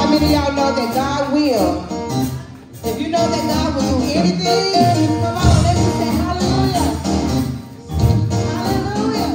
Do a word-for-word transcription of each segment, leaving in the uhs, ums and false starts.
How many of y'all know that God will? If you know that God will do anything, come on, let's just say hallelujah. Hallelujah.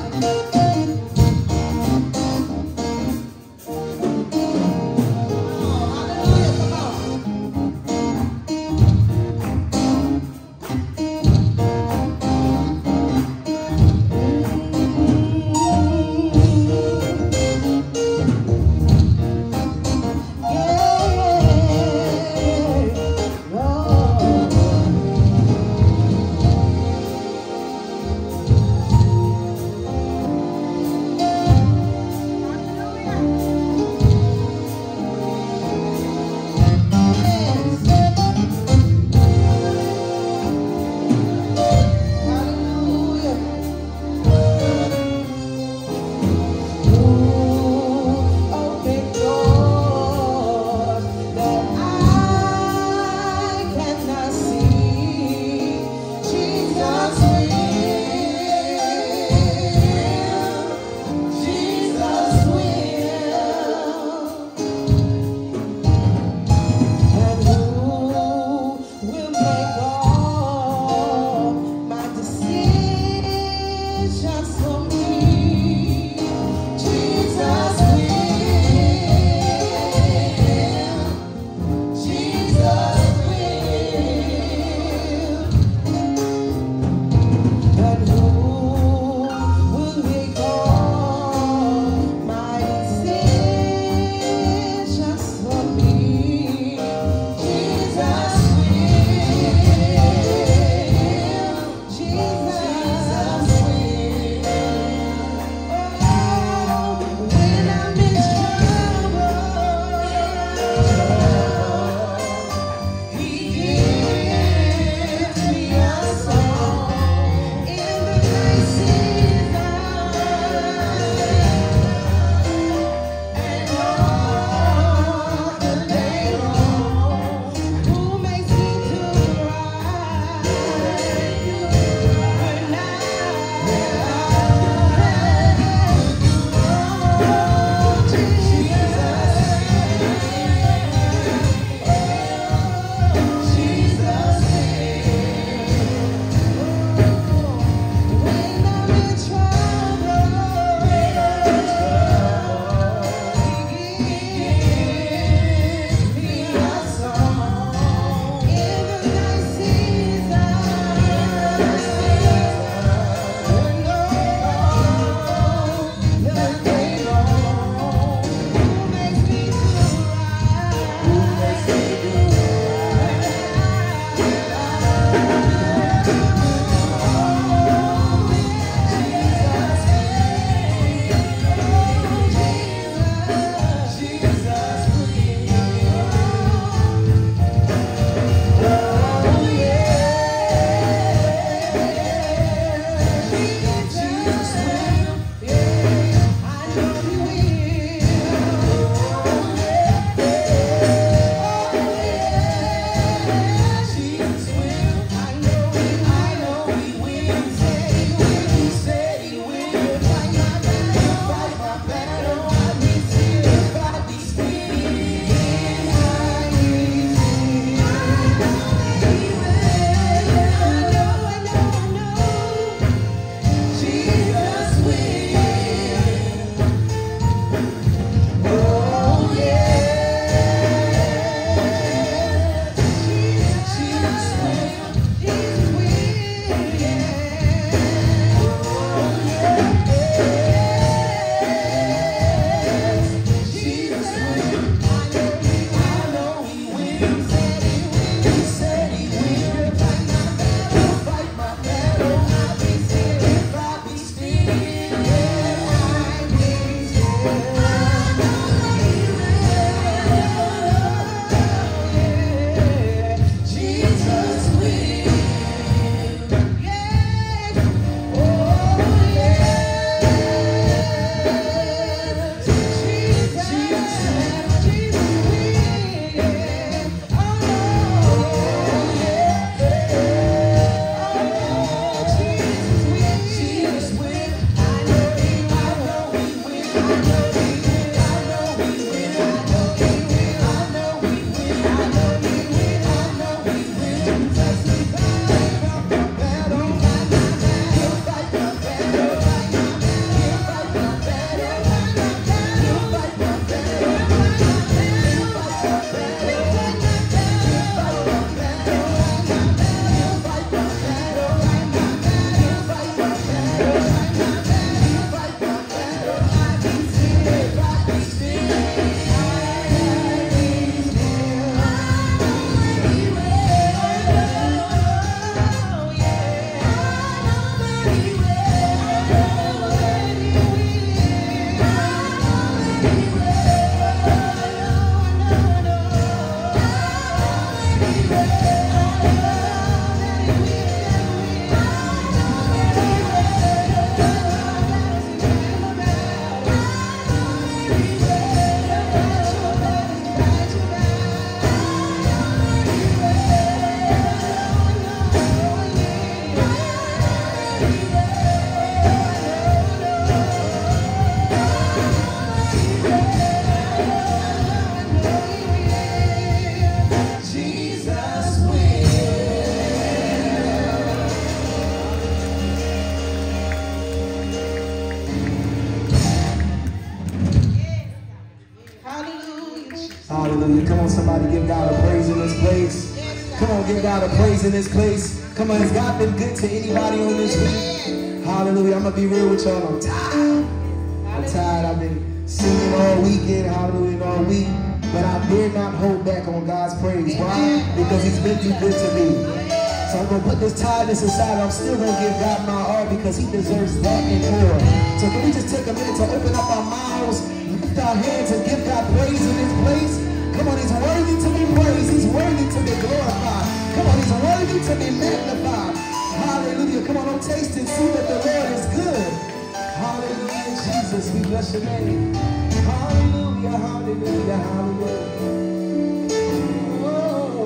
Hallelujah. Come on, somebody give God a praise in this place. Come on, give God a praise in this place. Come on, has God been good to anybody on this week? Hallelujah. I'm going to be real with y'all. I'm tired. I'm tired. I've been singing all weekend. Hallelujah, all week. But I dare not hold back on God's praise. Why? Because he's been too good to me. So I'm going to put this tiredness aside. I'm still going to give God my all because he deserves that and more. So can we just take a minute to open up our mouths, lift our hands, and give God praise in this place? Come on, he's worthy to be praised. He's worthy to be glorified. Come on, he's worthy to be magnified. Hallelujah. Come on, don't taste and see that the Lord is good. Hallelujah, Jesus. We bless your name. Hallelujah, hallelujah, hallelujah. Oh,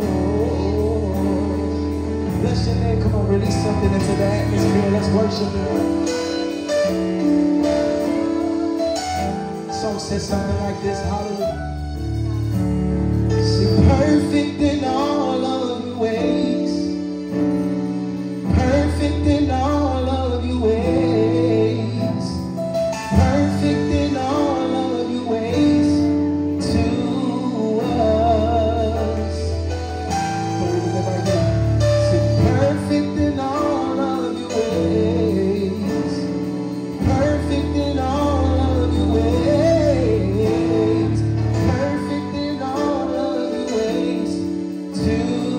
bless your name. Come on, release something into the atmosphere. Let's worship him. The song says something like this. Hallelujah. Perfect in all of your ways. Perfect in all of your ways. Perfect in all of your ways to us. Perfect in all of your ways. Perfect in all of your ways. Perfect in all of your ways to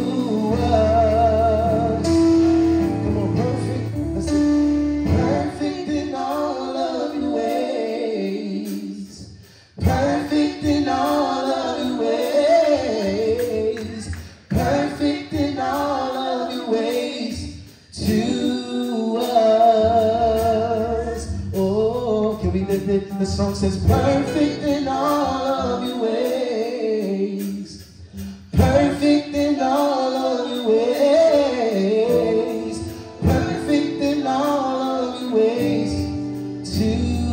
us. Come on, perfect. Let's see. Perfect in all of your ways. Perfect in all of your ways. Perfect in all of your ways to us. Oh, can we lift it? The song says, perfect in all of your ways. Perfect in all of your ways. Perfect in all of your ways to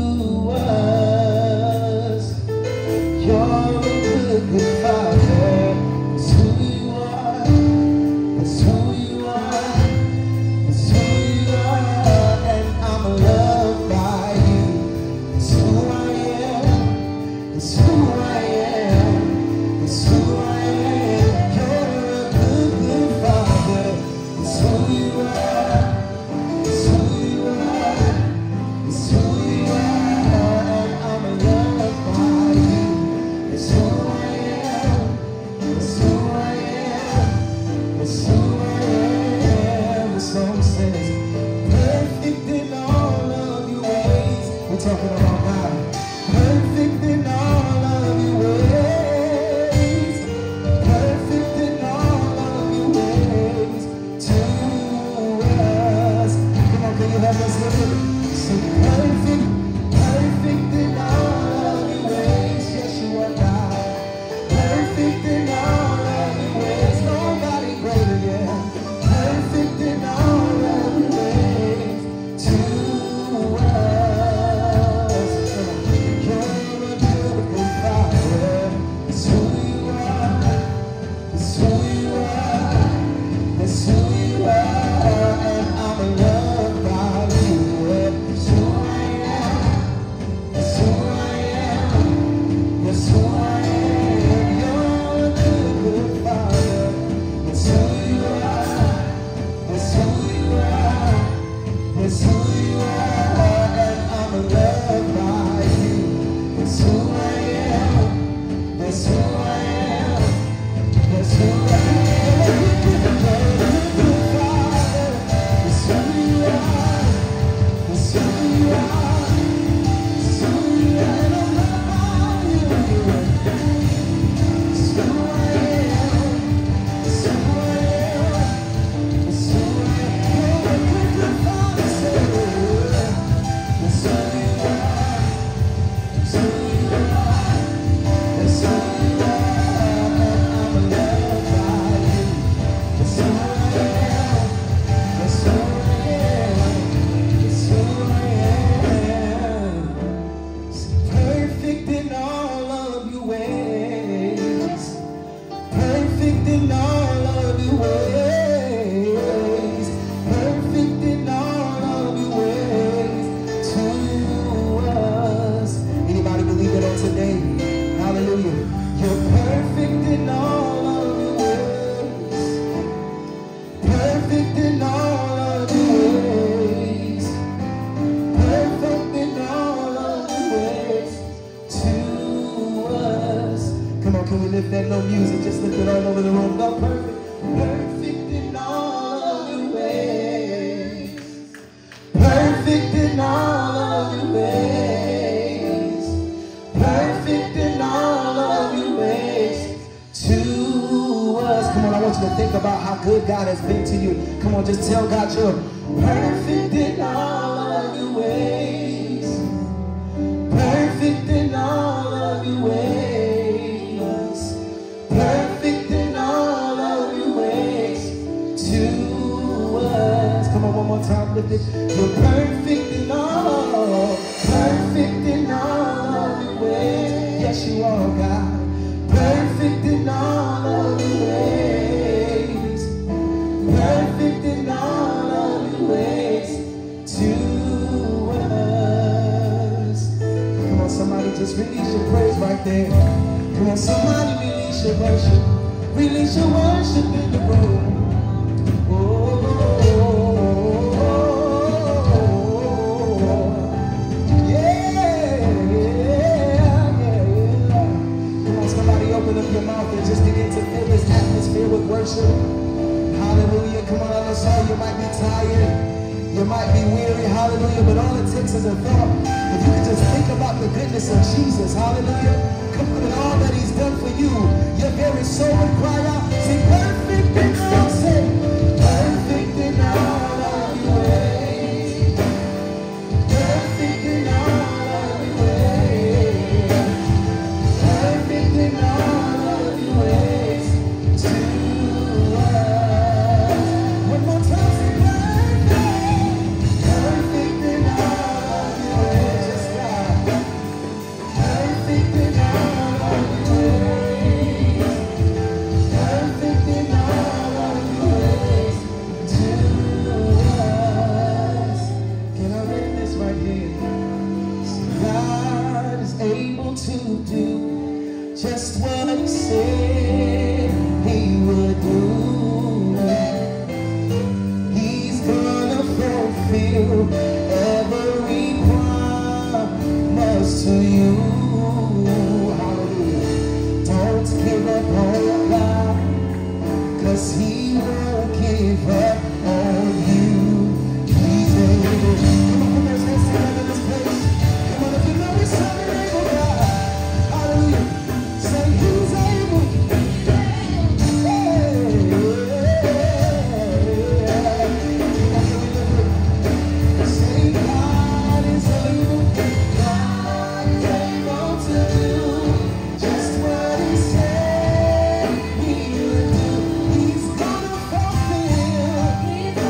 us. You're a good, good Father. That's who you are. That's who you are. That's who you are. And I'm loved by you. That's who I am. That's who I am. That's who I am. You're a good, good Father. That's who you are. That's who you are. That's who you are. And I'm loved by you. That's who I am. That's who I am. That's who I am. The song says, perfect in all of your ways. We're talking about God. Perfect in all of your ways. Perfect in all of your ways to us. Come on, can you help us lift it? Say perfect, perfect in all of your ways. Yes, you are God. Perfect in all of your ways. Nobody greater, yeah. Perfect in all of your ways to us. You're a beautiful Father. It's who you are. It's who you are. It's who you are. And I'm loved by you. It's who I am. It's who I am. It's who I am. You're a good, good Father. It's who you are. It's who you are. It's who you are. And I'm loved by you. It's who I am. It's who I am. It's who I am. You're a good, good Father. It's who you are. It's who you are. It's who you are. And I'm loved by you. It's who I am. It's who I am. It's who I am. You're a good, good Father. Say it. It's who you are. It's who you are. It's who you are. And I'm loved by no music, just lift it all over the room. Go perfect. Perfect in all of your ways. Perfect in all of your ways. Perfect in all of your ways to us. Come on, I want you to think about how good God has been to you. Come on, just tell God you're perfect in all of your ways. Perfect in all of your ways. Perfect in all of your ways to us. Come on, one more time, lift it. You're perfect in all. Perfect in all of your ways. Yes, you are, God. Perfect in all of your ways. Perfect in all of your ways to us. Come on, somebody just release your praise right there. Come on, somebody release your worship. Release your worship in the room. Oh, yeah, yeah, yeah. Come on, somebody open up your mouth and just begin to fill this atmosphere with worship. Hallelujah. Come on, I know some of you might be tired. You might be weary. Hallelujah. But all it takes is a thought. If you can just think about the goodness of Jesus. Hallelujah. Come on, and all that he's done for you. Your very soul would cry out. Say, perfect in all. Say, perfect in all of your ways. Perfect in all of your ways. Perfect in all of your ways to us. One more time, say perfect. Perfect in all of your ways. Yes, God. Perfect in all of your ways. Perfect in all of your ways to us. Can I read this right here? God is able to do just what he said he would do. He's gonna fulfill every promise to you. Hallelujah. Don't give up on God, 'cause he won't give up on you. He's able. Come on, put those hands together in this place. Come on, if you know he's serving able God. Hallelujah. Say he's able. Yeah. Say God is able. God is able to do just what he said he would do. He's gonna fulfill.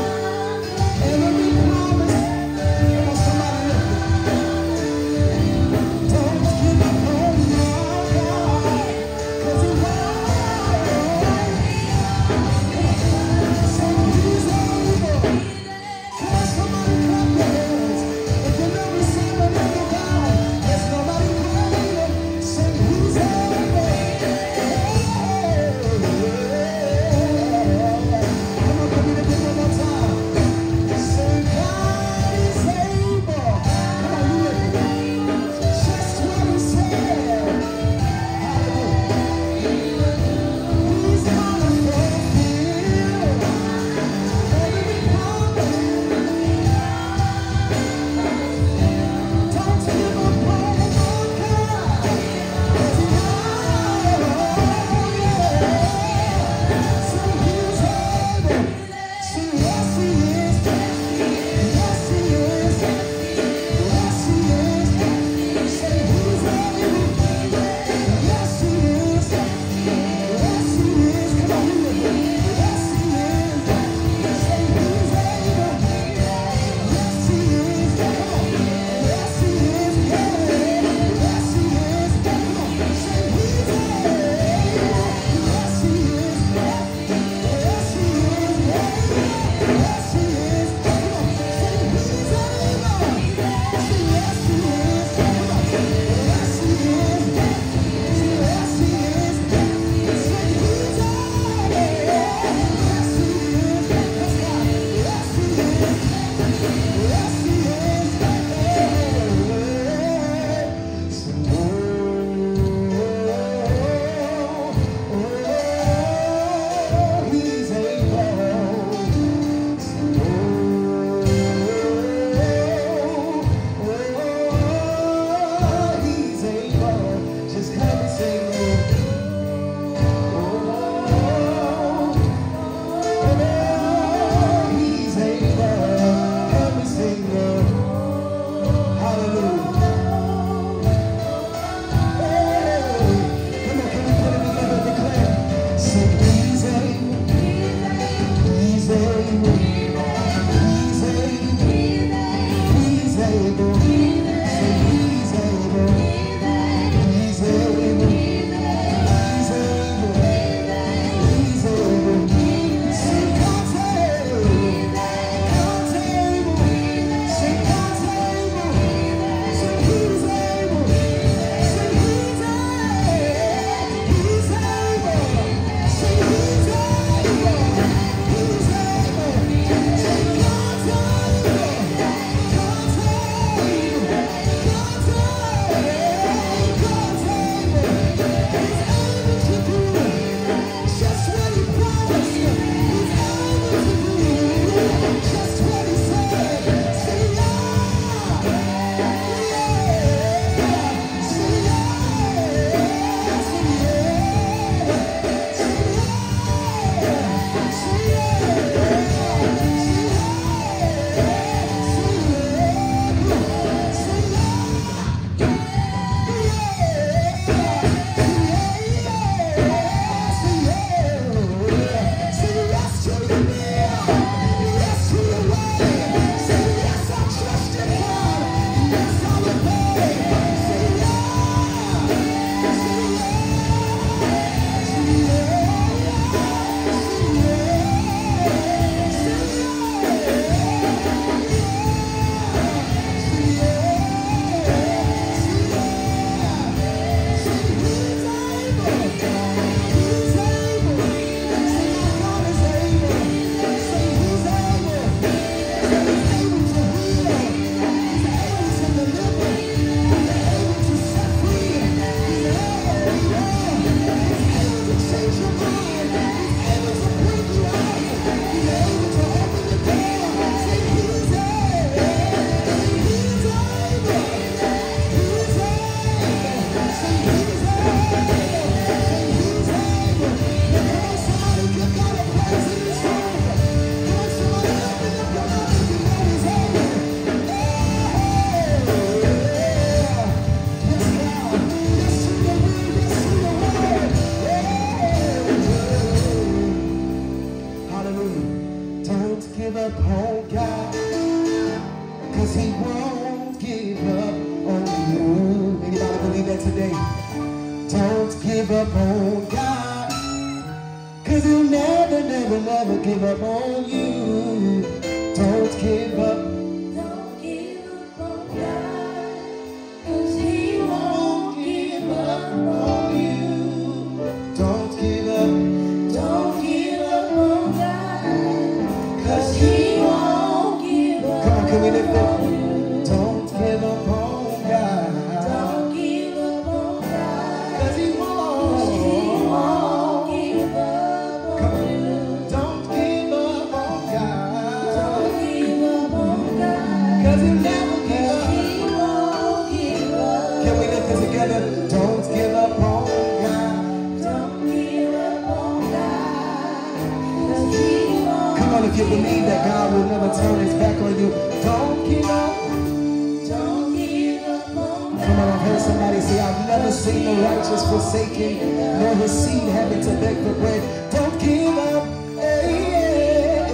Cause he'll never, never, never give up on you. Don't give up. Don't give up on God. Cause he won't give up on you. Don't give up. Don't give up on God. Cause he won't give up. Come on, can we lift up? Don't give up on God. Don't give up on God. Cause he won't. Cause he won't give up on you. Don't give up on God. Don't give up on God. Cause he'll never give Cause up. he won't give up. Can we lift this together? Don't give up on God. Don't give up on God. Cause he won't. Come on, if you believe that God will never turn his back on you, don't give up. Don't give up on God. Come on, I've heard somebody say, I've never seen the righteous forsaken, nor his seed having to beg for bread. Don't give up. Hey, yeah,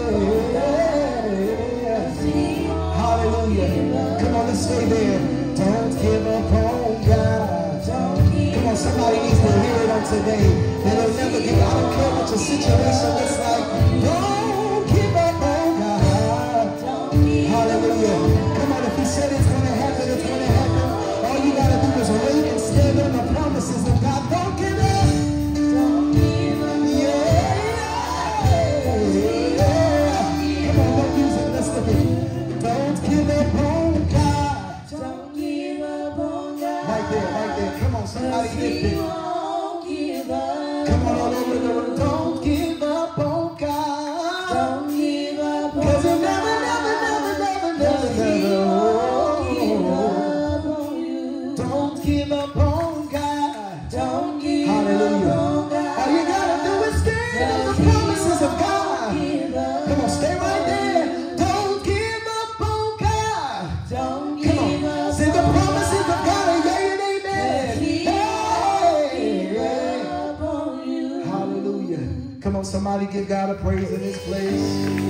yeah. Hallelujah. Come on, let's stay there. Don't give up on God. Come on, somebody needs to hear it on today. That he'll never give up. I don't care what your situation looks like. Don't give up on God. Hallelujah. Come on, if he said it's going to happen, it's going to happen. All you got to do is wait and stand on the promises of God. Don't give up. Don't give up. Yeah. Come on, don't use it. Let's look at it. Don't give up on God. Don't give up on God. Right there, right there. Come on, somebody Cause lift he it. won't give up. Come on, all over the room. Don't give up on God. Don't give up on Cause he'll God. never, never, never, never, never, Cause he never. won't give up on you. Don't give up on God. Don't give Hallelujah. up on God. All you gotta do is stand on the promises of God. Give up. Come on, stay right there. Don't give up on God. Don't Come give on, up. say the promises of God are yea and Cause amen. he Hey, won't give yeah. up on you. Hallelujah. Come on, somebody give God a praise in this place.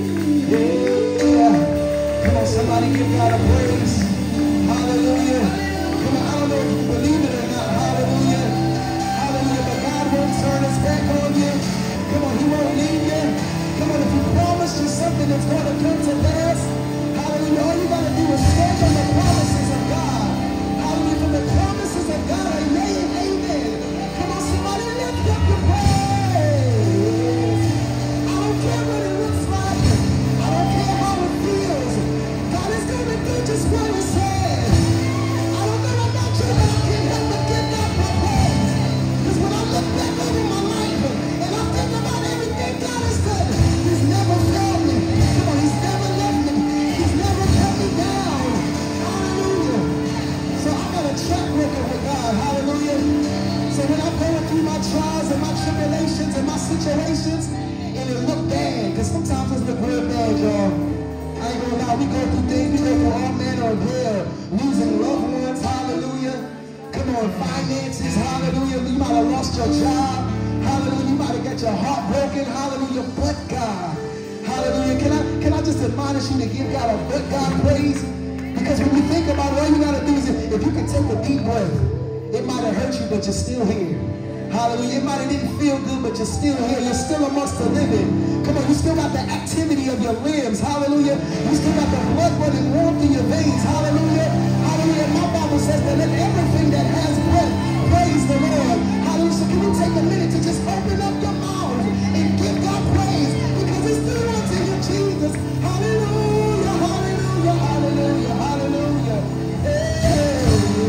Yeah. Come on, somebody give God a praise. Hallelujah. Come on, I don't know if you believe it or not. Hallelujah. Hallelujah. But God won't turn his back on you. Come on, he won't leave you. Come on, if he promised you something that's going to come to pass. Hallelujah. All you got to do is stand on the promises of God. Hallelujah. For the promises of God are yea and amen. Come on, somebody lift up your praise. I don't care what it looks like. I don't care how it feels. God is going to do just what he said. I don't know about you, but I can't help but give God my praise. Because when I look back over my life and I think about everything God has done, he's never failed me. Come on, he's never left me. He's never cut me down. Hallelujah. So I got a track record with God. Hallelujah. So when I'm going through my trials and my tribulations and my situations, and it look bad, because sometimes it's look real bad, y'all. I ain't gonna lie, we go through things, we go through all manner of hell, losing loved ones, hallelujah. Come on, finances, hallelujah. You might have lost your job, hallelujah. You might have got your heart broken, hallelujah. But God, hallelujah. Can I can I just admonish you to give God a but God praise? Because when you think about it, all you gotta do is if you can take a deep breath, it might have hurt you, but you're still here. Hallelujah. It might have didn't feel good, but you're still here. You're still amongst the living. Come on, you still got the activity of your limbs. Hallelujah. You still got the blood running warm through your veins. Hallelujah. Hallelujah. My Bible says that let everything that has breath praise the Lord. Hallelujah. So can you take a minute to just open up your mouth and give God praise? Because it's due unto you, Jesus. Hallelujah. Hallelujah. Hallelujah. Hallelujah. Hey.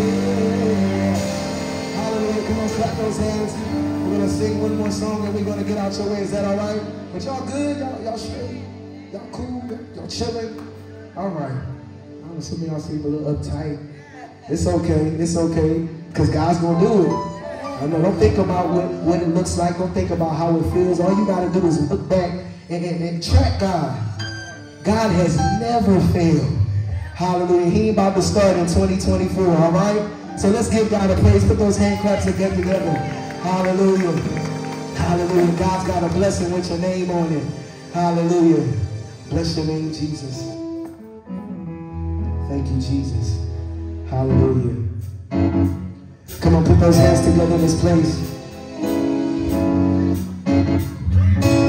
Hallelujah. Come on, clap those hands. We're going to sing one more song and we're going to get out your way. Is that all right? But y'all good? Y'all, y'all straight? Y'all cool? Y'all chilling? All right. I'm assuming y'all seem a little uptight. It's okay. It's okay. Because God's going to do it. I know. Don't think about what, what it looks like. Don't think about how it feels. All you got to do is look back and, and, and track God. God has never failed. Hallelujah. He ain't about to start in twenty twenty-four. All right? So let's give God a praise. Put those hand claps and get together. Hallelujah. Hallelujah. God's got a blessing with your name on it. Hallelujah. Bless your name, Jesus. Thank you, Jesus. Hallelujah. Come on, put those hands together in this place.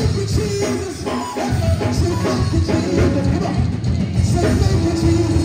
thank you, Jesus. Say thank you, Jesus. Come on. Say thank you, Jesus.